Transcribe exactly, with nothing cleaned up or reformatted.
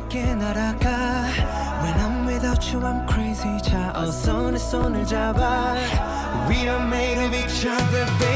함께 날아가 When I'm without you I'm crazy 자 어서 내 손을 잡아 We are made of each other baby